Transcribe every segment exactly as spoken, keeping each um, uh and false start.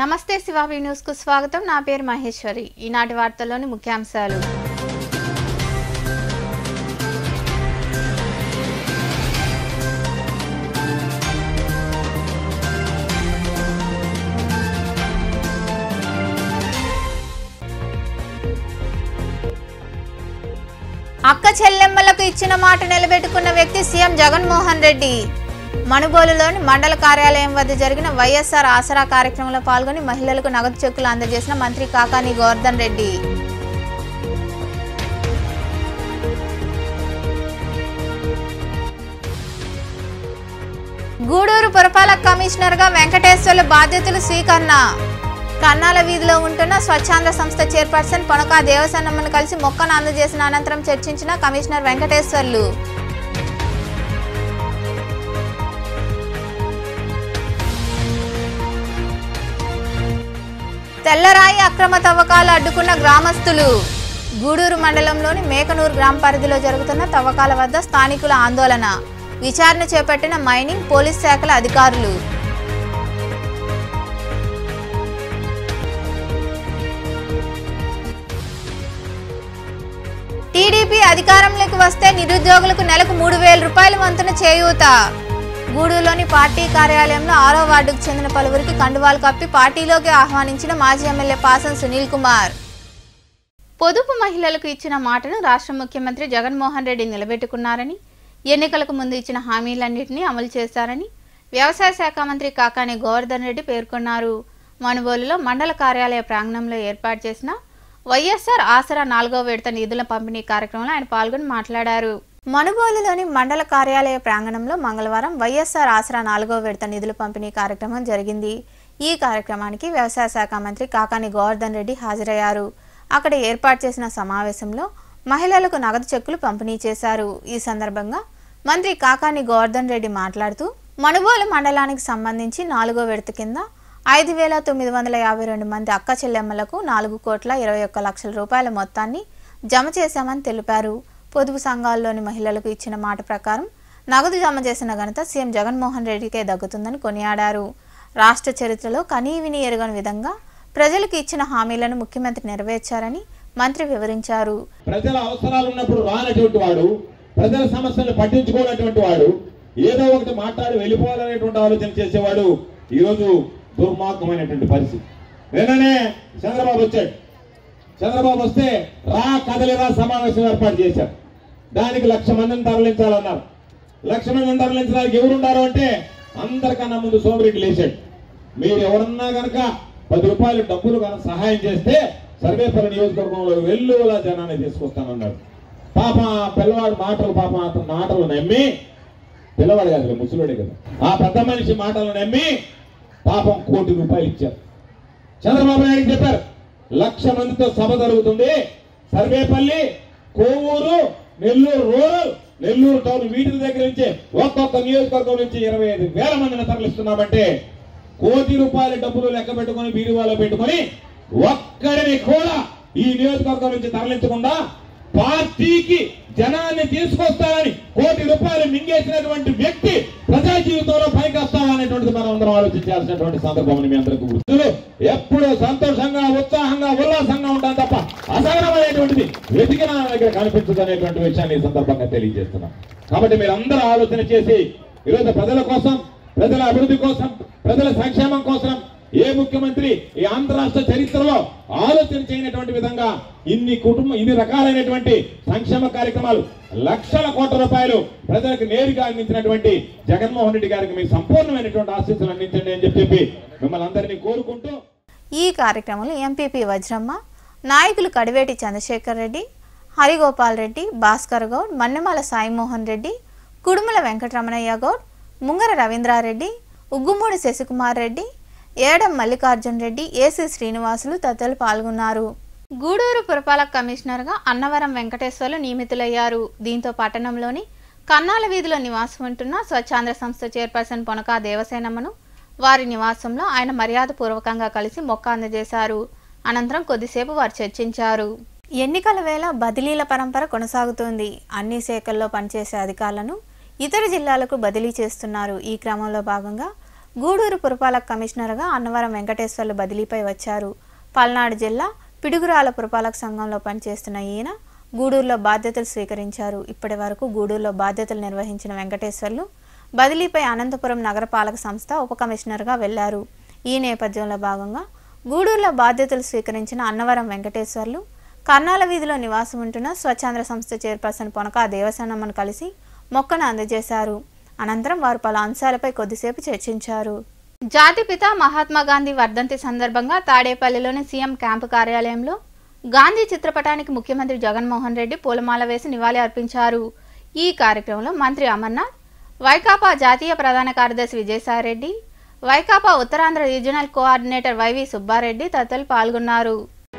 నమస్తే శివావి న్యూస్ కు స్వాగతం. నా పేరు మహేశ్వరి. ఈనాటి వార్తల్లోని ముఖ్యాంశాలు. అక్క చెల్లెమ్మలకు ఇచ్చిన మాట నిలబెట్టుకున్న వ్యక్తి సీఎం జగన్మోహన్ రెడ్డి. మనుబోలులోని మండల కార్యాలయం వద్ద జరిగిన వైఎస్ఆర్ ఆసరా కార్యక్రమంలో పాల్గొని మహిళలకు నగదు చెక్కులు అందజేసిన మంత్రి కాకాని గోవర్ధన్ రెడ్డి. గూడూరు పురపాలక కమిషనర్ గా వెంకటేశ్వర్లు బాధ్యతలు స్వీకరణ. కన్నాల వీధిలో ఉంటున్న స్వచ్ఛాంధ్ర సంస్థ చైర్పర్సన్ పొనకా దేవసన్నమ్మను కలిసి మొక్కను అందజేసిన అనంతరం చర్చించిన కమిషనర్ వెంకటేశ్వర్లు. తెల్లరాయి అక్రమ తవ్వకాలు అడ్డుకున్న గ్రామస్తులు. గూడూరు మండలంలోని మేకనూరు గ్రామ పరిధిలో జరుగుతున్న తవ్వకాల వద్ద స్థానికుల ఆందోళన. విచారణ చేపట్టిన మైనింగ్ పోలీస్ శాఖల అధికారులు. టీడీపీ అధికారంలోకి వస్తే నిరుద్యోగులకు నెలకు మూడు వేల రూపాయల వంతున చేయూత. గూడూరులోని పార్టీ కార్యాలయంలో ఆరో వార్డుకు చెందిన పలువురికి కండువాలు కప్పి పార్టీలోకి ఆహ్వానించిన మాజీ ఎమ్మెల్యే పాసం సునీల్ కుమార్. పొదుపు మహిళలకు ఇచ్చిన మాటను రాష్ట్ర ముఖ్యమంత్రి జగన్మోహన్ రెడ్డి నిలబెట్టుకున్నారని, ఎన్నికలకు ముందు ఇచ్చిన హామీలన్నింటినీ అమలు చేశారని వ్యవసాయ శాఖ మంత్రి కాకాని గోవర్ధన్ రెడ్డి పేర్కొన్నారు. మనుబోలులో మండల కార్యాలయ ప్రాంగణంలో ఏర్పాటు చేసిన వైఎస్ఆర్ ఆసరా నాలుగో విడత నిధుల పంపిణీ కార్యక్రమంలో ఆయన పాల్గొని మాట్లాడారు. మనుబోలులోని మండల కార్యాలయ ప్రాంగణంలో మంగళవారం వైఎస్ఆర్ ఆసరా నాలుగో విడత నిధుల పంపిణీ కార్యక్రమం జరిగింది. ఈ కార్యక్రమానికి వ్యవసాయ శాఖ మంత్రి కాకాని గోవర్ధన్ రెడ్డి హాజరయ్యారు. అక్కడ ఏర్పాటు చేసిన సమావేశంలో మహిళలకు నగదు చెక్కులు పంపిణీ చేశారు. ఈ సందర్భంగా మంత్రి కాకాని గోవర్ధన్ రెడ్డి మాట్లాడుతూ, మనుబోలు మండలానికి సంబంధించి నాలుగో విడత కింద ఐదు వేల తొమ్మిది వందల యాభై రెండు మంది అక్క చెల్లెమ్మలకు నాలుగు కోట్ల ఇరవై ఒక్క లక్షల రూపాయల మొత్తాన్ని జమ చేశామని తెలిపారు. పొదుపు సంఘాల్లోని మహిళలకు ఇచ్చిన మాట ప్రకారం నగదు జమ చేసిన ఘనత సీఎం జగన్మోహన్ రెడ్డికే దక్కుతుందని కొనియాడారు. రాష్ట్ర చరిత్రలో కనీవిని ఎరుగని విధంగా ప్రజలకు ఇచ్చిన హామీలను ముఖ్యమంత్రి నెరవేర్చారని మంత్రి వివరించారు. ప్రజల అవసరాలు ఉన్నప్పుడు రానటువంటి వాడు, ప్రజల సమస్యలను పట్టించుకోనటువంటి వాడు, ఏదో ఒకటి మాట్లాడి వెళ్ళిపోవాలనేటువంటి ఆలోచన చేసేవాడు ఈరోజు దుర్మార్గమైనటువంటి పరిస్థితి. నిన్ననే చంద్రబాబు వచ్చాడు. చంద్రబాబు వస్తే రా కదలిరా సమావేశం ఏర్పాటు చేశారు. దానికి లక్ష మందిని తరలించాలన్నారు. లక్ష మందిని తరలించడానికి ఎవరున్నారు అంటే అందరికన్నా ముందు సోమిరెడ్డి లేచాడు. మీరు ఎవరన్నా కనుక పది రూపాయలు డబ్బులు కనుక సహాయం చేస్తే సర్వేపల్లి నియోజకవర్గంలో వెల్లువలా జనాన్ని తీసుకొస్తానన్నాడు. పాప పిల్లవాడు మాటలు పాప అతను మాటలు నమ్మి, పిల్లవాడు కాదు ముసలుడే కదా, ఆ పెద్ద మనిషి మాటలు నమ్మి పాపం కోటి రూపాయలు ఇచ్చారు. చంద్రబాబు నాయుడు చెప్పారు, లక్ష మందితో సభ జరుగుతుంది, సర్వేపల్లి, కోవూరు, నెల్లూరు రూరల్, నెల్లూరు టౌన్ వీటి దగ్గర నుంచి ఒక్కొక్క నియోజకవర్గం నుంచి ఇరవై ఐదు వేల మందిని తరలిస్తున్నామంటే కోటి రూపాయల డబ్బులు లెక్క పెట్టుకుని బీరువాలో పెట్టుకుని ఒక్కడిని కూడా ఈ నియోజకవర్గం నుంచి తరలించకుండా పార్టీకి జనాన్ని తీసుకొస్తానని కోటి రూపాయలు మింగేసినటువంటి వ్యక్తి ప్రజా జీవితంలో పైకి వస్తామనేటువంటిది మనం అందరం ఆలోచించాల్సినటువంటి సందర్భం. మీ అందరికీ గుర్తులు ఎప్పుడూ సంతోషంగా, ఉత్సాహంగా, ఉల్లాసంగా ఉంటాం తప్ప అసహనమైనటువంటిది వెతికిన దగ్గర కనిపించదు అనేటువంటి విషయాన్ని ఈ సందర్భంగా తెలియజేస్తున్నాం. కాబట్టి మీరు అందరూ ఆలోచన చేసి ఈరోజు ప్రజల కోసం, ప్రజల అభివృద్ధి కోసం, ప్రజల సంక్షేమం కోసం ఏ ముఖ్యమంత్రి ఈ ఆంధ్ర రాష్ట్ర చరిత్రలో ఆలోచన చేయనటువంటి విధంగా ఇన్ని కుటుంబం ఇన్ని రకాలైనటువంటి సంక్షేమ కార్యక్రమాలు, లక్షల కోట్ల రూపాయలు ప్రజలకు నేరుగా అందించినటువంటి జగన్మోహన్ రెడ్డి గారికి మీ సంపూర్ణమైనటువంటి ఆశీస్సులు అందించండి అని చెప్పి మిమ్మల్ని అందరినీ కోరుకుంటూ ఈ కార్యక్రమంలో ఎంపీపీ వజ్రమ్మ, నాయకులు కడివేటి చంద్రశేఖర్ రెడ్డి, హరిగోపాల్ రెడ్డి, భాస్కర్ గౌడ్, మన్నెమాల సాయిమోహన్ రెడ్డి, కుడుముల వెంకటరమణయ్య గౌడ్, ముంగర రవీంద్రారెడ్డి, ఉగ్గుమూడి శశికుమార్ రెడ్డి, ఏడం మల్లికార్జున్ రెడ్డి, ఏసీ శ్రీనివాసులు తదితరులు పాల్గొన్నారు. గూడూరు పురపాలక కమిషనర్ గా అన్నవరం వెంకటేశ్వర్లు నియమితులయ్యారు. దీంతో పట్టణంలోని కన్నాల వీధిలో నివాసం ఉంటున్న స్వచ్ఛాంధ్ర సంస్థ చైర్పర్సన్ పొనకా దేవసేనమ్మను వారి నివాసంలో ఆయన మర్యాద పూర్వకంగా కలిసి మొక్క అందజేశారు. అనంతరం కొద్దిసేపు వారు చర్చించారు. ఎన్నికల వేళ బదిలీల పరంపర కొనసాగుతోంది. అన్ని శాఖల్లో పనిచేసే అధికారులను ఇతర జిల్లాలకు బదిలీ చేస్తున్నారు. ఈ క్రమంలో భాగంగా గూడూరు పురపాలక కమిషనర్గా అన్నవరం వెంకటేశ్వర్లు బదిలీపై వచ్చారు. పల్నాడు జిల్లా పిడుగురాల పురపాలక సంఘంలో పనిచేస్తున్న ఈయన గూడూరులో బాధ్యతలు స్వీకరించారు. ఇప్పటి వరకు గూడూరులో బాధ్యతలు నిర్వహించిన వెంకటేశ్వర్లు బదిలీపై అనంతపురం నగరపాలక సంస్థ ఉప కమిషనర్గా వెళ్లారు. ఈ నేపథ్యంలో భాగంగా గూడూరులో బాధ్యతలు స్వీకరించిన అన్నవరం వెంకటేశ్వర్లు కర్నాల వీధిలో నివాసం ఉంటున్న స్వచ్ఛంద సంస్థ చైర్పర్సన్ పొనక దేవసేనమ్మను కలిసి మొక్కను అందజేశారు. అనంతరం వారు పలు అంశాలపై కొద్దిసేపు చర్చించారు. జాతిపిత మహాత్మా గాంధీ వర్ధంతి సందర్భంగా తాడేపల్లిలోని సీఎం క్యాంపు కార్యాలయంలో గాంధీ చిత్రపటానికి ముఖ్యమంత్రి జగన్మోహన్ రెడ్డి పూలమాల వేసి నివాళి అర్పించారు. ఈ కార్యక్రమంలో మంత్రి అమర్నాథ్, వైకాపా జాతీయ ప్రధాన కార్యదర్శి Vijayasai Reddy, Vaikapa Uttarandhra regional coordinator Y V Subba Reddy తదితరులు పాల్గొన్నారు.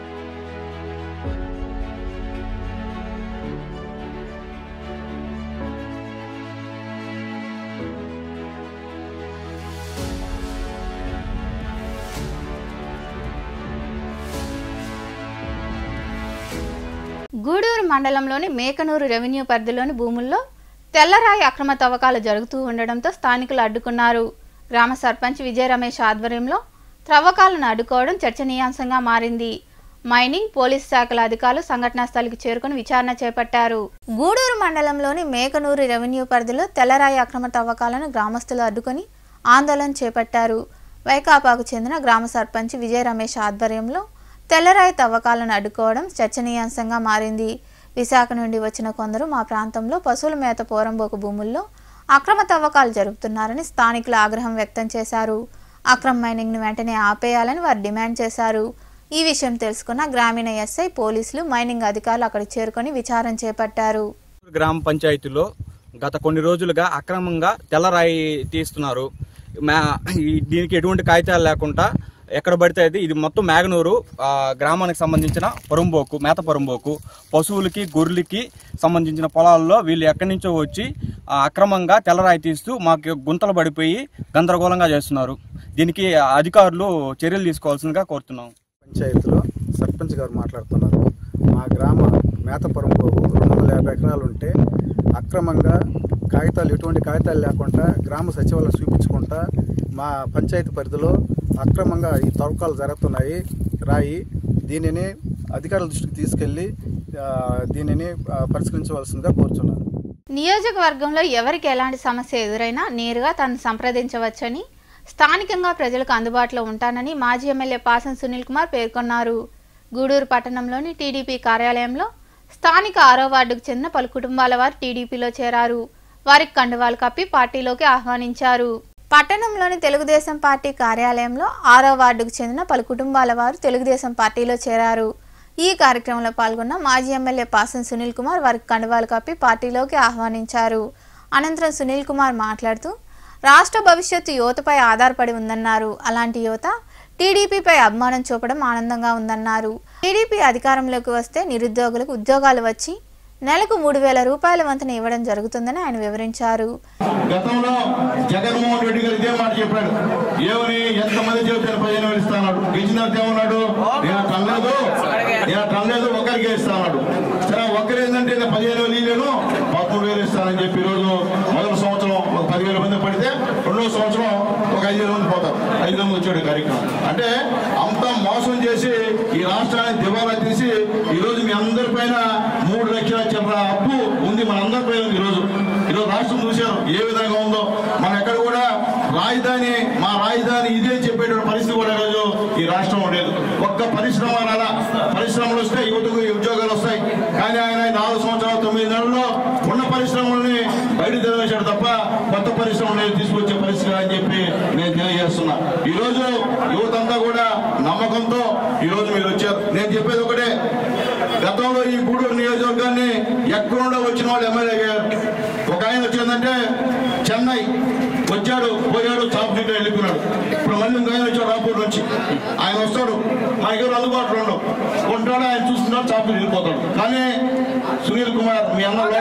గూడూరు మండలంలోని మేకనూరు రెవెన్యూ పరిధిలోని భూముల్లో తెల్లరాయి అక్రమ తవ్వకాలు జరుగుతూ ఉండడంతో స్థానికులు అడ్డుకున్నారు. గ్రామ సర్పంచ్ విజయ రమేష్ ఆధ్వర్యంలో త్రవ్వకాలను అడ్డుకోవడం చర్చనీయాంశంగా మారింది. మైనింగ్, పోలీసు శాఖల అధికారులు సంఘటనా స్థలికి చేరుకుని విచారణ చేపట్టారు. గూడూరు మండలంలోని మేకనూరు రెవెన్యూ పరిధిలో తెల్లరాయి అక్రమ తవ్వకాలను గ్రామస్తులు అడ్డుకొని ఆందోళన చేపట్టారు. వైకాపాకు చెందిన గ్రామ సర్పంచ్ విజయ రమేష్ ఆధ్వర్యంలో తెల్లరాయి తవ్వకాలను అడ్డుకోవడం చర్చనీయాంశంగా మారింది. విశాఖ నుండి వచ్చిన కొందరు మా ప్రాంతంలో పశువుల మేత పోరంబోకు భూముల్లో అక్రమ తవ్వకాలు జరుపుతున్నారని స్థానికులు ఆగ్రహం వ్యక్తం చేశారు. అక్రమ మైనింగ్ను వెంటనే ఆపేయాలని వారు డిమాండ్ చేశారు. ఈ విషయం తెలుసుకున్న గ్రామీణ ఎస్ఐ, పోలీసులు, మైనింగ్ అధికారులు అక్కడికి చేరుకొని విచారణ చేపట్టారు. గ్రామ పంచాయతీలో గత కొన్ని రోజులుగా అక్రమంగా తెల్లరాయి తీస్తున్నారు. దీనికి ఎటువంటి కాగితాలు లేకుండా ఎక్కడ పడితే అది ఇది మొత్తం మేగనూరు గ్రామానికి సంబంధించిన పొరంబోకు, మేత పొరంబోకు, పశువులకి గొర్రెలకి సంబంధించిన పొలాల్లో వీళ్ళు ఎక్కడి నుంచో వచ్చి అక్రమంగా తెల్లరాయి తీస్తూ మాకు గుంతలు పడిపోయి గందరగోళంగా చేస్తున్నారు. దీనికి అధికారులు చర్యలు తీసుకోవాల్సిందిగా కోరుతున్నాం. పంచాయతీలో సర్పంచ్ గారు మాట్లాడుతున్నారు. మా గ్రామ మేత పొరంబోకు రెండు వందల యాభై ఎకరాలు ఉంటే అక్రమంగా కాగితాలు ఎటువంటి కాగితాలు లేకుండా గ్రామ సచివాలయం చూపించుకుంటా మా పంచాయతీ పరిధిలో అక్రమంగా ఈ తవ్వకాలు జరుగుతున్నాయి. రాయి దీనిని అధికారుల దృష్టికి తీసుకెళ్లి దీనిని పరిష్కరించవలసిందిగా కోరుచున్నాను. నియోజకవర్గంలో ఎవరికి ఎలాంటి సమస్య ఎదురైనా నేరుగా తనను సంప్రదించవచ్చని, స్థానికంగా ప్రజలకు అందుబాటులో ఉంటానని మాజీ ఎమ్మెల్యే పాసం సునీల్ కుమార్ పేర్కొన్నారు. గూడూరు పట్టణంలోని టీడీపీ కార్యాలయంలో స్థానిక ఆరో వార్డుకు చెందిన పలు కుటుంబాల వారు టీడీపీలో చేరారు. వారికి కండువాలు కప్పి పార్టీలోకి ఆహ్వానించారు. పట్టణంలోని తెలుగుదేశం పార్టీ కార్యాలయంలో ఆరో వార్డుకు చెందిన పలు కుటుంబాల వారు తెలుగుదేశం పార్టీలో చేరారు. ఈ కార్యక్రమంలో పాల్గొన్న మాజీ ఎమ్మెల్యే పాసం సునీల్ కుమార్ వారికి కండువాలు కప్పి పార్టీలోకి ఆహ్వానించారు. అనంతరం సునీల్ కుమార్ మాట్లాడుతూ రాష్ట్ర భవిష్యత్తు యువతపై ఆధారపడి ఉందన్నారు. అలాంటి యువత టీడీపీపై అభిమానం చూపడం ఆనందంగా ఉందన్నారు. టీడీపీ అధికారంలోకి వస్తే నిరుద్యోగులకు ఉద్యోగాలు వచ్చి నెలకు మూడు వేల రూపాయల వంతున ఇవ్వడం జరుగుతుందని ఆయన వివరించారు. గతంలో జగన్మోహన్ రెడ్డి గారు ఇదే మాట చెప్పాడు. ఏమని ఎంతమంది చెబుతాను పదిహేను వేలు ఇస్తాడు. గెలిచినారు ఏమన్నాడు, నేను టన్లేదు నేను టన్లేదు ఒకరికి ఇస్తాడు. సరే ఒక్కరు ఏంటంటే పదిహేను వేలు ఇవ్వను పదమూడు వేలు ఇస్తానని చెప్పి ఈరోజు మొదటి సంవత్సరం ఒక పదివేల మంది పడితే రెండో సంవత్సరం ఒక ఐదు వేల మంది పోతారు. ఐదు మంది వచ్చాడు కార్యక్రమం. అంటే అంతా మోసం చేసి ఈ రాష్ట్రాన్ని దివాలా తీసి ఈరోజు మీ అందరి పైన మూడు లక్షల చిల్లర అప్పు ఉంది మనందరి పైన. ఈరోజు ఈరోజు రాష్ట్రం చూశారు ఏ విధంగా ఉందో. మనం ఎక్కడ కూడా రాజధాని మా రాజధాని ఇదే చెప్పేటువంటి పరిస్థితి కూడా ఈరోజు ఈ రాష్ట్రంలో లేదు. ఒక్క పరిశ్రమ రాలా, పరిశ్రమలు వస్తే యువతకు ఉద్యోగాలు వస్తాయి. కానీ ఆయన నాలుగు సంవత్సరాలు తొమ్మిది నెలల్లో ఉన్న పరిశ్రమల్ని బయట తెరవేశాడు తప్ప కొత్త పరిశ్రమలు తీసుకొచ్చే పరిస్థితి అని చెప్పి నేను తెలియజేస్తున్నా. ఈరోజు యువత అంతా కూడా నమ్మకంతో ఈరోజు మీరు వచ్చారు. నేను చెప్పేది ఒకటే, గతంలో ఈ గూడూరు నియోజకవర్గాన్ని ఎక్కడుండో వచ్చిన వాళ్ళు ఎమ్మెల్యే గారు. ఒక ఆయన వచ్చిందంటే చెన్నై వచ్చాడు, పోయాడు, చాప్ సీట్ వెళ్ళిపోయినాడు. ఇప్పుడు మళ్ళీ ఇంకో ఆయన వచ్చాడు రాపూర్ నుంచి. ఆయన వస్తాడు, మా ఎవరు అందుబాటులో ఉండవు, ఉంటాడు, ఆయన చూస్తున్నాడు, చాప్ సీట్ వెళ్ళిపోతాడు. కానీ సునీల్ కుమార్ మీ అన్న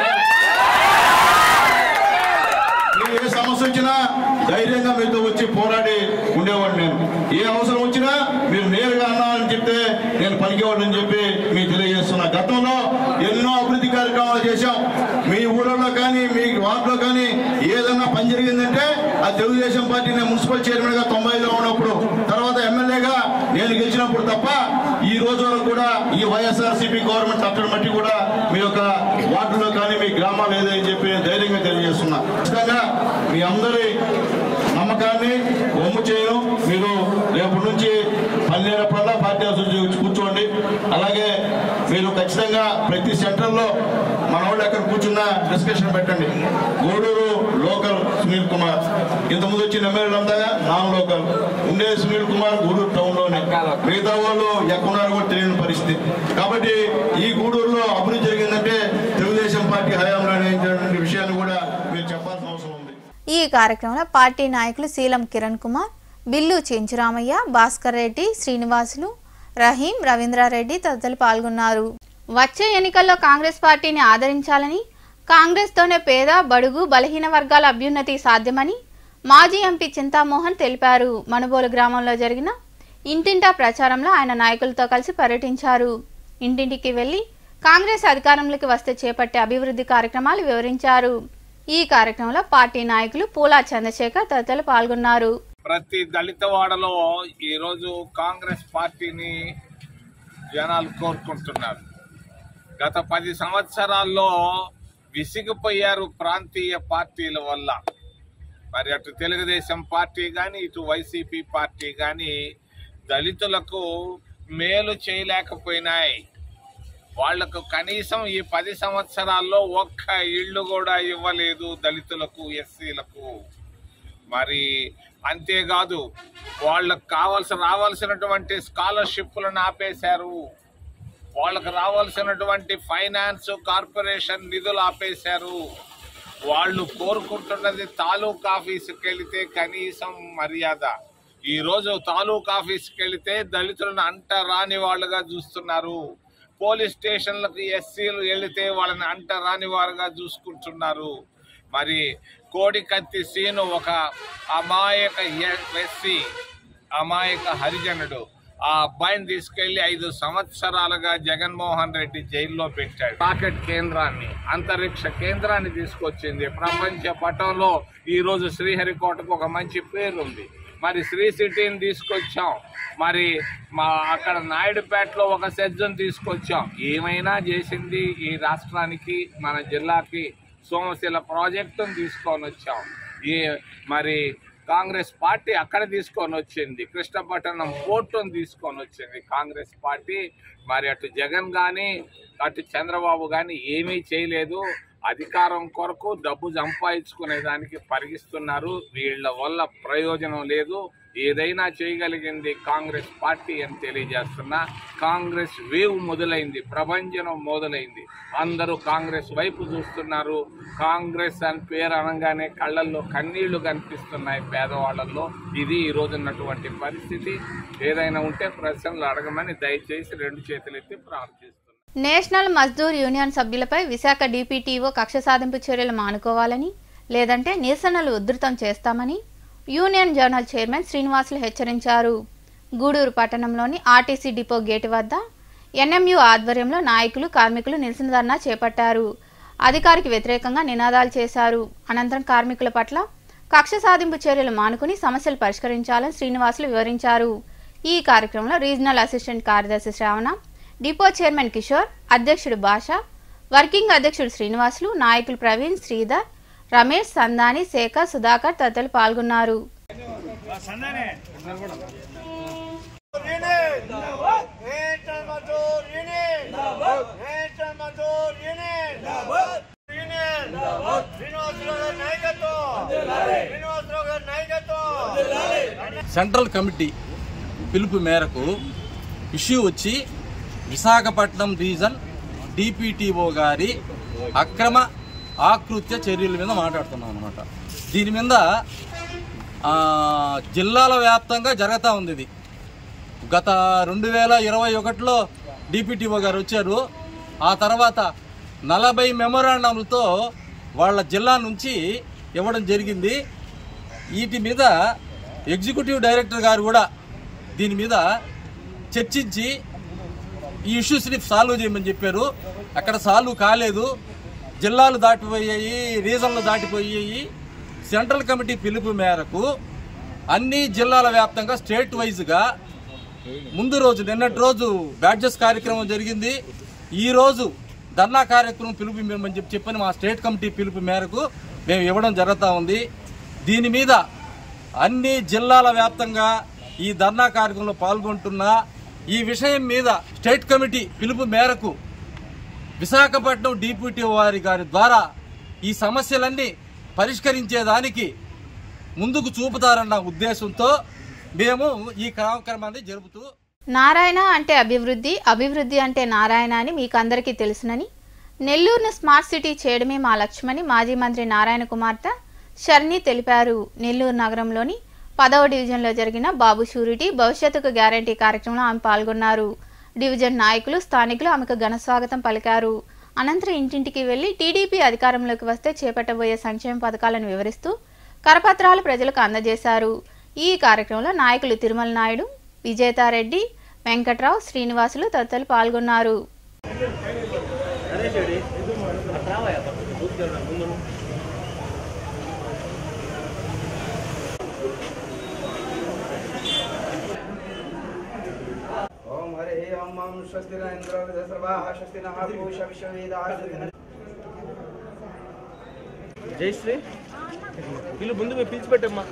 ఏ సమస్య వచ్చినా ధైర్యంగా మీతో వచ్చి పోరాడి ఉండేవాడు. నేను ఏ అవసరం వచ్చినా మీరు నేరుగా అన్నామని చెప్తే నేను పలికేవాడిని చెప్పి మీకు తెలియజేస్తున్నా. గతంలో ఎన్నో అభివృద్ధి కార్యక్రమాలు చేశాం. మీ ఊళ్ళలో కానీ మీ వార్డులో కానీ ఏదన్నా పని జరిగిందంటే అది తెలుగుదేశం పార్టీ నేను మున్సిపల్ చైర్మన్ గా తొంభై ఐదులో ఉన్నప్పుడు, తర్వాత ఎమ్మెల్యేగా నేను గెలిచినప్పుడు తప్ప ఈ రోజు వరకు కూడా ఈ వైఎస్ఆర్సీపీ గవర్నమెంట్ అక్కడ మట్టి కూడా మీ యొక్క వార్డులో కానీ మీ గ్రామాలు ఏదని చెప్పి ధైర్యంగా తెలియజేస్తున్నా. ఖచ్చితంగా మీ అందరి నమ్మకాన్ని ఒమ్ము చేయను. మీరు రేపటి నుంచి పన్నెండప్పుడల్లా పార్టీ ఆఫీస్ కూర్చోండి. అలాగే మీరు ఖచ్చితంగా ప్రతి సెంటర్లో మన వాళ్ళు ఎక్కడ కూర్చున్నా డిస్కషన్ పెట్టండి. గూడూరు లోకల్ సునీల్ కుమార్, ఇంతకుముందు వచ్చిన ఎమ్మెల్యేలంతా నాన్ లోకల్ ఉండే సునీల్ కుమార్ గూడూరు టౌన్లోనే, మిగతా వాళ్ళు ఎక్కడున్నారో కూడా తెలియని పరిస్థితి. కాబట్టి ఈ గూడూరులో అభివృద్ధి జరిగిందంటే తెలుగుదేశం పార్టీ హయాంలో అనేటువంటి విషయాన్ని కూడా మీరు చెప్పాల్సిన అవసరం ఉంది. ఈ కార్యక్రమంలో పార్టీ నాయకులు శీలం కిరణ్ కుమార్, బిల్లు చెంచురామయ్య, భాస్కర్ రెడ్డి, శ్రీనివాసులు, రహీం, రవీంద్రారెడ్డి తదితరులు పాల్గొన్నారు. వచ్చే ఎన్నికల్లో కాంగ్రెస్ పార్టీని ఆదరించాలని, కాంగ్రెస్ తోనే పేద, బడుగు, బలహీన వర్గాల అభ్యున్నతి సాధ్యమని మాజీ ఎంపీ చింతామోహన్ తెలిపారు. మనుబోలు గ్రామంలో జరిగిన ఇంటింటా ప్రచారంలో ఆయన నాయకులతో కలిసి పర్యటించారు. ఇంటింటికి వెళ్లి కాంగ్రెస్ అధికారంలోకి వస్తే చేపట్టే అభివృద్ధి కార్యక్రమాలు వివరించారు. ఈ కార్యక్రమంలో పార్టీ నాయకులు పూలా చంద్రశేఖర్ తదితరులు పాల్గొన్నారు. ప్రతి దళిత వాడలో ఈరోజు కాంగ్రెస్ పార్టీని జనాలు కోరుకుంటున్నారు. గత పది సంవత్సరాల్లో విసిగిపోయారు ప్రాంతీయ పార్టీల వల్ల. మరి అటు తెలుగుదేశం పార్టీ కానీ ఇటు వైసీపీ పార్టీ కానీ దళితులకు మేలు చేయలేకపోయినాయి. వాళ్లకు కనీసం ఈ పది సంవత్సరాల్లో ఒక్క ఇళ్లు కూడా ఇవ్వలేదు దళితులకు, ఎస్సీలకు. మరి అంతేకాదు వాళ్ళకు కావాల్సిన రావాల్సినటువంటి స్కాలర్షిప్లను ఆపేశారు. వాళ్ళకు రావాల్సినటువంటి ఫైనాన్స్ కార్పొరేషన్ నిధులు ఆపేశారు. వాళ్ళు కోరుకుంటున్నది తాలూకా ఆఫీసుకి వెళితే కనీసం మర్యాద. ఈ రోజు తాలూకా ఆఫీసుకి వెళితే దళితులను అంట రాని వాళ్ళుగా చూస్తున్నారు. పోలీస్ స్టేషన్లకు ఎస్సీలు వెళితే వాళ్ళని అంట రాని వారుగా చూసుకుంటున్నారు. మరి కోడికత్తి సీను ఒక అమాయక ఎస్సీ, అమాయక హరిజనుడు. ఆ అబ్బాయిని తీసుకెళ్లి ఐదు సంవత్సరాలుగా జగన్మోహన్ రెడ్డి జైల్లో పెట్టాడు. రాకెట్ కేంద్రాన్ని, అంతరిక్ష కేంద్రాన్ని తీసుకొచ్చింది. ప్రపంచ పటంలో ఈ రోజు శ్రీహరికోటకు ఒక మంచి పేరు ఉంది. మరి శ్రీ సిటీని తీసుకొచ్చాం. మరి మా అక్కడ నాయుడుపేటలో ఒక సెజ్జును తీసుకొచ్చాం. ఏమైనా చేసింది ఈ రాష్ట్రానికి, మన జిల్లాకి సోమశిల ప్రాజెక్టును తీసుకొని వచ్చాం. ఈ మరి కాంగ్రెస్ పార్టీ అక్కడ తీసుకొని వచ్చింది. కృష్ణపట్నం పోర్టును తీసుకొని వచ్చింది కాంగ్రెస్ పార్టీ. మరి అటు జగన్ కానీ అటు చంద్రబాబు కానీ ఏమీ చేయలేదు. అధికారం కొరకు డబ్బు సంపాదించుకునే దానికి పరిగిస్తున్నారు. వీళ్ళ వల్ల ప్రయోజనం లేదు. ఏదైనా చేయగలిగింది కాంగ్రెస్ పార్టీ అని తెలియజేస్తున్నా. కాంగ్రెస్ వేవ్ మొదలైంది, ప్రభంజనం మొదలైంది. అందరూ కాంగ్రెస్ వైపు చూస్తున్నారు. కాంగ్రెస్ అని పేరు అనగానే కళ్ళల్లో కన్నీళ్లు కనిపిస్తున్నాయి పేదవాళ్ళల్లో. ఇది ఈ రోజు ఉన్నటువంటి పరిస్థితి. ఏదైనా ఉంటే ప్రశ్నలు అడగమని దయచేసి రెండు చేతులు ఎత్తి ప్రార్థిస్తున్నాను. నేషనల్ మజ్దూర్ యూనియన్ సభ్యులపై విశాఖ డిపిటిఓ కక్ష సాధింపు చర్యలు మానుకోవాలని, లేదంటే నిరసనలు ఉధృతం చేస్తామని యూనియన్ జర్నల్ చైర్మన్ శ్రీనివాసులు హెచ్చరించారు. గూడూరు పట్టణంలోని ఆర్టీసీ డిపో గేటు వద్ద ఎన్ఎంయు ఆధ్వర్యంలో నాయకులు, కార్మికులు నిరసన ధర్నా చేపట్టారు. అధికారికి వ్యతిరేకంగా నినాదాలు చేశారు. అనంతరం కార్మికుల పట్ల కక్ష సాధింపు చర్యలు మానుకుని సమస్యలు పరిష్కరించాలని శ్రీనివాసులు వివరించారు. ఈ కార్యక్రమంలో రీజనల్ అసిస్టెంట్ కార్యదర్శి శ్రావణ, డిపో చైర్మన్ కిషోర్, అధ్యక్షుడు భాష, వర్కింగ్ అధ్యక్షుడు శ్రీనివాసులు, నాయకులు ప్రవీణ్, శ్రీధర్, రమేష్, సందాని, శేఖర్, సుధాకర్ తదితరులు పాల్గొన్నారు. సెంట్రల్ కమిటీ పిలుపు మేరకు ఇష్యూ వచ్చి విశాఖపట్నం రీజన్ డిపిటిఓ గారి అక్రమ ఆకృత్య చర్యల మీద మాట్లాడుతున్నాం అనమాట. దీని మీద జిల్లాల వ్యాప్తంగా జరుగుతూ ఉంది. ఇది గత రెండు వేల ఇరవై ఒకటిలో డిపిటిఓ గారు వచ్చారు. ఆ తర్వాత నలభై మెమోరాండంలతో వాళ్ళ జిల్లా నుంచి ఇవ్వడం జరిగింది. వీటి మీద ఎగ్జిక్యూటివ్ డైరెక్టర్ గారు కూడా దీని మీద చర్చించి ఈ ఇష్యూస్ని సాల్వ్ చేయమని చెప్పారు. అక్కడ సాల్వ్ కాలేదు. జిల్లాలు దాటిపోయాయి, రీజన్లు దాటిపోయాయి. సెంట్రల్ కమిటీ పిలుపు మేరకు అన్ని జిల్లాల వ్యాప్తంగా స్టేట్ వైజ్గా ముందు రోజు నిన్నటి రోజు బ్యాడ్జెస్ కార్యక్రమం జరిగింది. ఈ రోజు ధర్నా కార్యక్రమం పిలుపు ఇవ్వమని చెప్పి చెప్పని మా స్టేట్ కమిటీ పిలుపు మేరకు మేము ఇవ్వడం జరుగుతూ ఉంది. దీని మీద అన్ని జిల్లాల వ్యాప్తంగా ఈ ధర్నా కార్యక్రమంలో పాల్గొంటున్న ఈ విషయం మీద స్టేట్ కమిటీ పిలుపు మేరకు విశాఖపట్నం డిప్యూటీ వారి గారి ద్వారా ఈ సమస్యలన్నీ పరిష్కరించేదానికి ముందుకు చూపుతారన్న ఉద్దేశంతో మేము ఈ కార్యక్రమాన్ని జరుపుతూ నారాయణ అంటే అభివృద్ధి, అభివృద్ధి అంటే నారాయణ అని మీకు అందరికీ తెలుసునని, నెల్లూరును స్మార్ట్ సిటీ చేయడమే మా లక్ష్యమని మాజీ మంత్రి నారాయణ కుమార్తె షర్ని తెలిపారు. నెల్లూరు నగరంలోని పదవ డివిజన్లో జరిగిన బాబు షూరిటీ భవిష్యత్తుకు గ్యారంటీ కార్యక్రమంలో ఆమె పాల్గొన్నారు. డివిజన్ నాయకులు, స్థానికులు ఆమెకు ఘన స్వాగతం పలికారు. అనంతరం ఇంటింటికి వెళ్లి టీడీపీ అధికారంలోకి వస్తే చేపట్టబోయే సంక్షేమ పథకాలను వివరిస్తూ కరపత్రాలు ప్రజలకు అందజేశారు. ఈ కార్యక్రమంలో నాయకులు తిరుమల నాయుడు, విజేతారెడ్డి, వెంకట్రావు, శ్రీనివాసులు తదితరులు పాల్గొన్నారు. జయశ్రీ వీళ్ళు ముందు మేము పిలిచిపెట్టమ్మా.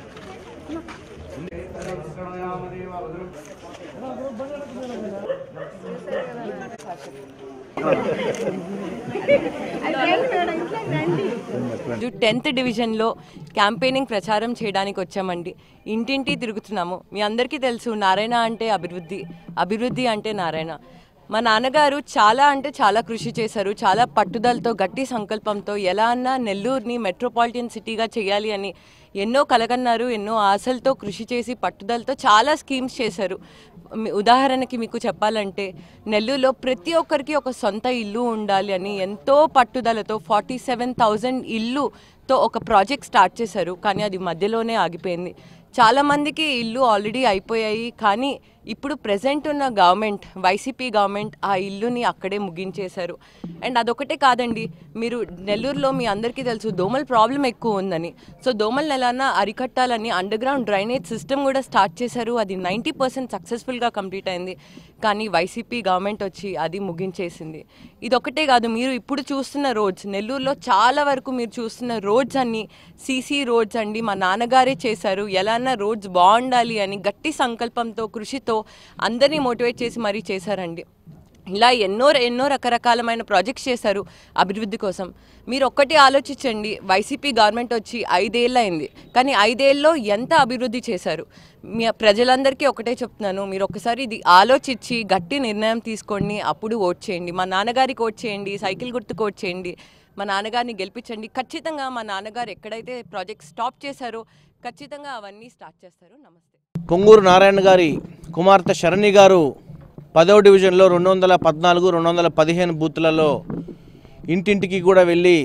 టెన్త్ డివిజన్లో క్యాంపెయినింగ్ ప్రచారం చేయడానికి వచ్చామండి. ఇంటింటి తిరుగుతున్నాము. మీ అందరికీ తెలుసు నారాయణ అంటే అభివృద్ధి, అభివృద్ధి అంటే నారాయణ. మా నాన్నగారు చాలా అంటే చాలా కృషి చేశారు. చాలా పట్టుదలతో, గట్టి సంకల్పంతో ఎలా అన్నా నెల్లూరుని మెట్రోపాలిటన్ సిటీగా చేయాలి అని ఎన్నో కలగన్నారు. ఎన్నో ఆశలతో కృషి చేసి పట్టుదలతో చాలా స్కీమ్స్ చేశారు. ఉదాహరణకి మీకు చెప్పాలంటే నెల్లూరులో ప్రతి ఒక్కరికి ఒక సొంత ఇల్లు ఉండాలి అని ఎంతో పట్టుదలతో ఫార్టీ సెవెన్ థౌజండ్ ఇల్లుతో ఒక ప్రాజెక్ట్ స్టార్ట్ చేశారు. కానీ అది మధ్యలోనే ఆగిపోయింది. చాలామందికి ఇల్లు ఆల్రెడీ అయిపోయాయి. కానీ ఇప్పుడు ప్రెజెంట్ ఉన్న గవర్నమెంట్, వైసీపీ గవర్నమెంట్ ఆ ఇల్లుని అక్కడే ముగించేశారు. అండ్ అదొకటే కాదండి, మీరు నెల్లూరులో మీ అందరికీ తెలుసు దోమల ప్రాబ్లం ఎక్కువ ఉందని. సో దోమలను ఎలానా అరికట్టాలని అండర్ గ్రౌండ్ డ్రైనేజ్ సిస్టమ్ కూడా స్టార్ట్ చేశారు. అది నైంటీ పర్సెంట్ సక్సెస్ఫుల్గా కంప్లీట్ అయింది. కానీ వైసీపీ గవర్నమెంట్ వచ్చి అది ముగించేసింది. ఇదొకటే కాదు, మీరు ఇప్పుడు చూస్తున్న రోడ్స్, నెల్లూరులో చాలా వరకు మీరు చూస్తున్న రోడ్స్ అన్నీ సీసీ రోడ్స్ అండి. మా నాన్నగారే చేశారు. ఎలా అన్నా రోడ్స్ బాగుండాలి అని గట్టి సంకల్పంతో, కృషితో అందరినీ మోటివేట్ చేసి మరీ చేశారండి. ఇలా ఎన్నో ఎన్నో రకరకాలమైన ప్రాజెక్ట్స్ చేశారు అభివృద్ధి కోసం. మీరు ఒక్కటి ఆలోచించండి, వైసీపీ గవర్నమెంట్ వచ్చి ఐదేళ్ళు అయింది. కానీ ఐదేళ్ళలో ఎంత అభివృద్ధి చేశారు. మీ ప్రజలందరికీ ఒకటే చెప్తున్నాను, మీరు ఒకసారి ఇది ఆలోచించి గట్టి నిర్ణయం తీసుకోండి. అప్పుడు ఓట్ చేయండి. మా నాన్నగారికి ఓట్ చేయండి, సైకిల్ గుర్తుకు ఓట్ చేయండి, మా నాన్నగారిని గెలిపించండి. ఖచ్చితంగా మా నాన్నగారు ఎక్కడైతే ప్రాజెక్ట్ స్టాప్ చేశారో ఖచ్చితంగా అవన్నీ స్టార్ట్ చేస్తారు. నమస్తే. పొంగూరు నారాయణ గారి కుమార్తె శరణి గారు పదవ డివిజన్లో రెండు వందల పద్నాలుగు రెండు వందల పదిహేను బూత్లలో ఇంటింటికి కూడా వెళ్ళి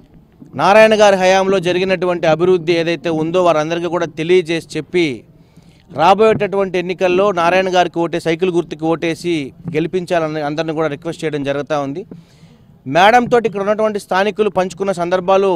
నారాయణ గారి హయాంలో జరిగినటువంటి అభివృద్ధి ఏదైతే ఉందో వారందరికీ కూడా తెలియజేసి చెప్పి రాబోయేటటువంటి ఎన్నికల్లో నారాయణ గారికి ఓటే సైకిల్ గుర్తుకి ఓటేసి గెలిపించాలని అందరిని కూడా రిక్వెస్ట్ చేయడం జరుగుతూ ఉంది. మేడం తోటి ఇక్కడ ఉన్నటువంటి స్థానికులు పంచుకున్న సందర్భాలు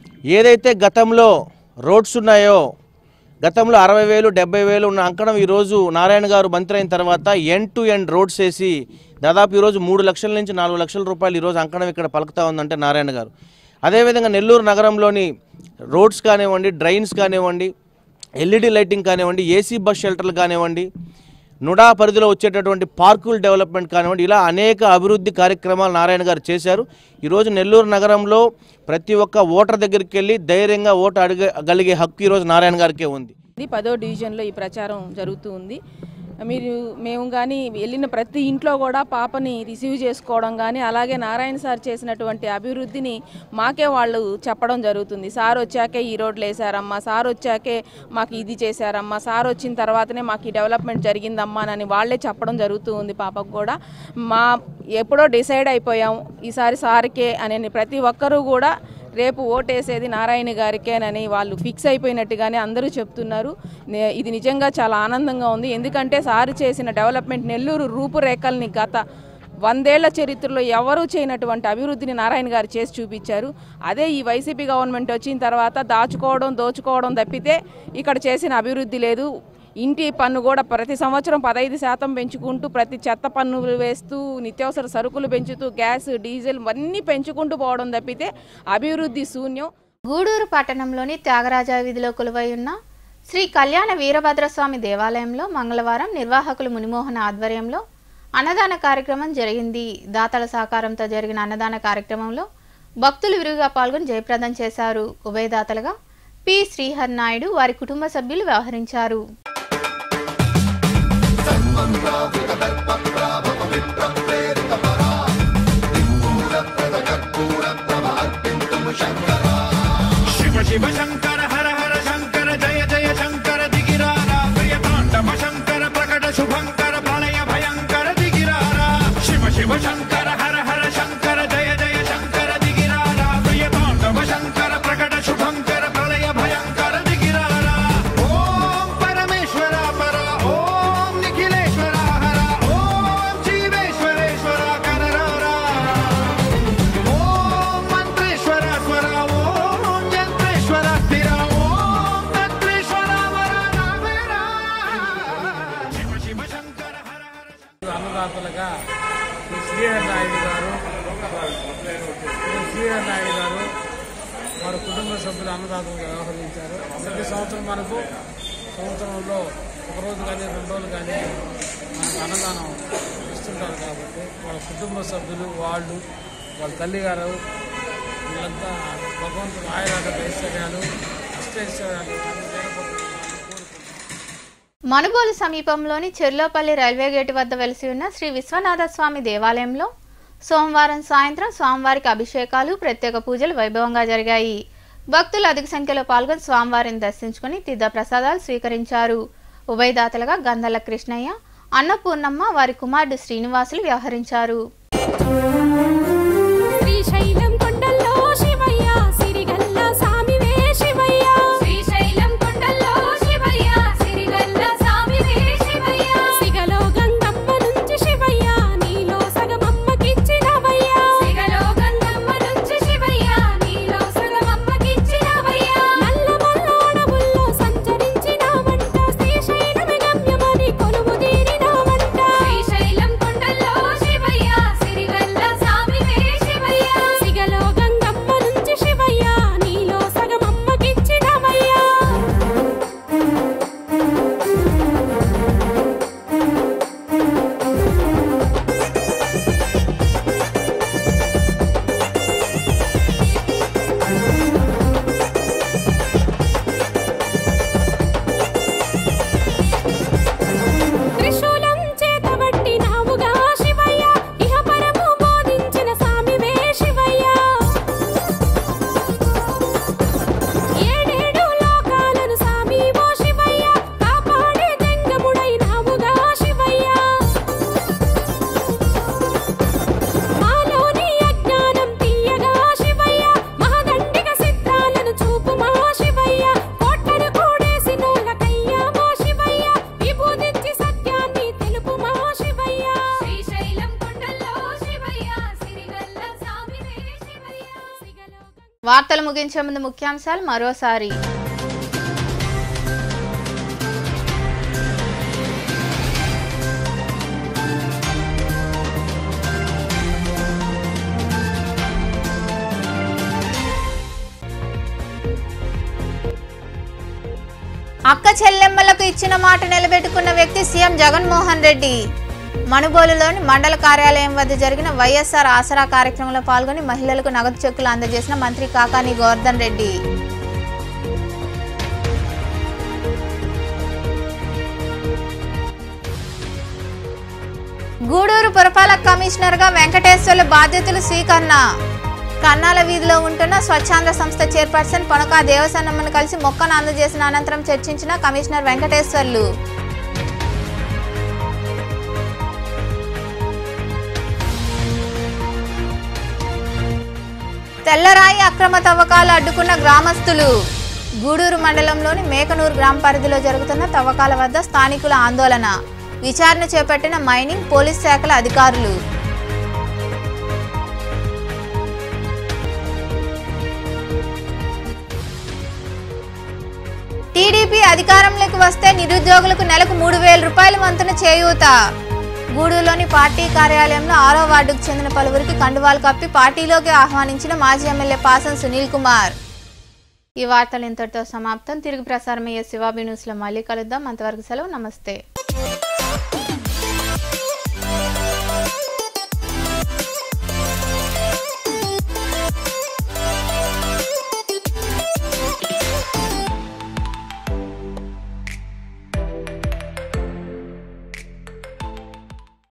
ఏదైతే గతంలో రోడ్స్ ఉన్నాయో, గతంలో అరవై వేలు డెబ్బై వేలు ఉన్న అంకణం ఈరోజు నారాయణ గారు మంత్రి అయిన తర్వాత ఎండ్ టు ఎండ్ రోడ్స్ వేసి దాదాపు ఈరోజు మూడు లక్షల నుంచి నాలుగు లక్షల రూపాయలు ఈరోజు అంకణం ఇక్కడ పలుకుతూ ఉందంటే నారాయణ గారు. అదేవిధంగా నెల్లూరు నగరంలోని రోడ్స్ కానివ్వండి, డ్రైన్స్ కానివ్వండి, ఎల్ఈడి లైటింగ్ కానివ్వండి, ఏసీ బస్ షెల్టర్లు కానివ్వండి, నుడా పరిధిలో వచ్చేటటువంటి పార్కుల డెవలప్మెంట్ కానివ్వండి, ఇలా అనేక అభివృద్ధి కార్యక్రమాలు నారాయణ గారు చేశారు. ఈరోజు నెల్లూరు నగరంలో ప్రతి ఒక్క ఓటర్ దగ్గరికి వెళ్ళి ధైర్యంగా ఓటు అడగగలిగే హక్కు ఈరోజు నారాయణ గారికే ఉంది. పదో డివిజన్లో ఈ ప్రచారం జరుగుతూ ఉంది. మీరు మేము కానీ వెళ్ళిన ప్రతి ఇంట్లో కూడా పాపని రిసీవ్ చేసుకోవడం కానీ, అలాగే నారాయణ సార్ చేసినటువంటి అభివృద్ధిని మాకే వాళ్ళు చెప్పడం జరుగుతుంది. సార్ వచ్చాకే ఈ రోడ్లు వేసారమ్మా, సార్ వచ్చాకే మాకు ఇది చేశారమ్మా, సార్ వచ్చిన తర్వాతనే మాకు ఈ డెవలప్మెంట్ జరిగిందమ్మా అని వాళ్ళే చెప్పడం జరుగుతూ ఉంది. పాపకు కూడా మా ఎప్పుడో డిసైడ్ అయిపోయాం ఈసారి సార్కే అని ప్రతి ఒక్కరూ కూడా రేపు ఓటేసేది నారాయణ గారికేనని వాళ్ళు ఫిక్స్ అయిపోయినట్టుగానే అందరూ చెప్తున్నారు. ఇది నిజంగా చాలా ఆనందంగా ఉంది. ఎందుకంటే సార్ చేసిన డెవలప్మెంట్ నెల్లూరు రూపురేఖల్ని గత వందేళ్ల చరిత్రలో ఎవరూ చేయనటువంటి అభివృద్ధిని నారాయణ గారు చేసి చూపించారు. అదే ఈ వైసీపీ గవర్నమెంట్ వచ్చిన తర్వాత దాచుకోవడం దోచుకోవడం తప్పితే ఇక్కడ చేసిన అభివృద్ధి లేదు. ఇంటి పన్ను కూడా ప్రతి సంవత్సరం పదహైదు శాతం పెంచుకుంటూ ప్రతి చెత్త పన్నులు వేస్తూ నిత్యావసర సరుకులు పెంచుతూ గ్యాస్ డీజిల్ అన్నీ పెంచుకుంటూ పోవడం తప్పితే అభివృద్ధి శూన్యం. గూడూరు పట్టణంలోని త్యాగరాజ వీధిలో కొలువై ఉన్న శ్రీ కళ్యాణ వీరభద్రస్వామి దేవాలయంలో మంగళవారం నిర్వాహకులు మునిమోహన్ ఆధ్వర్యంలో అన్నదాన కార్యక్రమం జరిగింది. దాతల సహకారంతో జరిగిన అన్నదాన కార్యక్రమంలో భక్తులు విరివిగా పాల్గొని జయప్రదం చేశారు. ఉభయదాతలుగా పి శ్రీహర్ నాయుడు వారి కుటుంబ సభ్యులు వ్యవహరించారు. శివ శివ శంకర హర హర శంకర జయ జయ శంకర దిగిరారా ప్రియతాండవ శంకర ప్రకట శుభంకర ప్రళయ భయంకర దిగిరారా శివ శివ శంకర హర హర శంకర జయ జయ శంకర దిగిరారా ప్రియతాండవ శంకర ప్రకట శుభంకర ప్రళయ భయంకర దిగిరారా ఓం పరమేశ్వర పర ఓం నిఖిలేశ్వర హర ఓం జీవేశ్వరేశ్వర కనరారా ఓం మంత్రేశ్వర స్వర ఓం యంత్రేశ్వర స్థిర ఓం తంత్రేశ్వర వర నావేరా శివ శివ శంకర హర హర అన్నదాతలుగా శ్రీహర్ నాయుడు గారు శ్రీహర్ నాయుడు గారు వారి కుటుంబ సభ్యులు అన్నదాతలుగా వ్యవహరించారు. ప్రతి సంవత్సరం మనకు సంవత్సరంలో ఒక రోజు కానీ రెండు రోజులు కానీ మనకు అన్నదానం ఇస్తుంటారు. కాబట్టి వాళ్ళ కుటుంబ సభ్యులు వాళ్ళు వాళ్ళ తల్లిగారు వీళ్ళంతా భగవంతుడు ఆయురాట ఐశ్వర్యాలు అష్టైశ్వర్యాలు మనుబోలు సమీపంలోని చెర్లోపల్లి రైల్వే గేటు వద్ద వెలిసి ఉన్న శ్రీ విశ్వనాథ స్వామి దేవాలయంలో సోమవారం సాయంత్రం స్వామివారికి అభిషేకాలు ప్రత్యేక పూజలు వైభవంగా జరిగాయి. భక్తులు అధిక సంఖ్యలో పాల్గొని స్వామివారిని దర్శించుకుని తీర్థ ప్రసాదాలు స్వీకరించారు. ఉభయదాతలుగా గంధల కృష్ణయ్య, అన్నపూర్ణమ్మ వారి కుమారుడు శ్రీనివాసులు వ్యవహరించారు. వార్తలు ముగించే ముందు ముఖ్యాంశాలు మరోసారి. అక్క చెల్లెమ్మలకు ఇచ్చిన మాట నిలబెట్టుకున్న వ్యక్తి సీఎం జగన్మోహన్ రెడ్డి. మనుబోలులోని మండల కార్యాలయం వద్ద జరిగిన వైఎస్ఆర్ ఆసరా కార్యక్రమంలో పాల్గొని మహిళలకు నగదు చెక్కులు అందజేసిన మంత్రి కాకాని గోవర్ధన్ రెడ్డి. గూడూరు పురపాలక కమిషనర్ గా వెంకటేశ్వర్ల బాధ్యతలు స్వీకరణ. కన్నాల వీధిలో ఉంటున్న స్వచ్ఛాంధ్ర సంస్థ చైర్పర్సన్ పొనకా దేవసన్నమ్మను కలిసి మొక్కను అందజేసిన అనంతరం చర్చించిన కమిషనర్ వెంకటేశ్వర్లు. తెల్లరాయి అక్రమ తవ్వకాలు అడ్డుకున్న గ్రామస్తులు. గూడూరు మండలంలోని మేకనూరు గ్రామ పరిధిలో జరుగుతున్న తవ్వకాల వద్ద స్థానికుల ఆందోళన. విచారణ చేపట్టిన మైనింగ్ పోలీస్ శాఖల అధికారులు. టీడీపీ అధికారంలోకి వస్తే నిరుద్యోగులకు నెలకు మూడు వేల రూపాయల వంతున చేయూత. గూడూరులోని పార్టీ కార్యాలయంలో ఆరో వార్డుకు చెందిన పలువురికి కండువాలు కప్పి పార్టీలోకి ఆహ్వానించిన మాజీ ఎమ్మెల్యే పాసం సునీల్ కుమార్. ఈ వార్తలు ఇంతటితో సమాప్తం. తిరిగి ప్రసారమయ్యే శివాబి న్యూస్లో మళ్ళీ కలుద్దాం. అంతవరకు సెలవు. నమస్తే.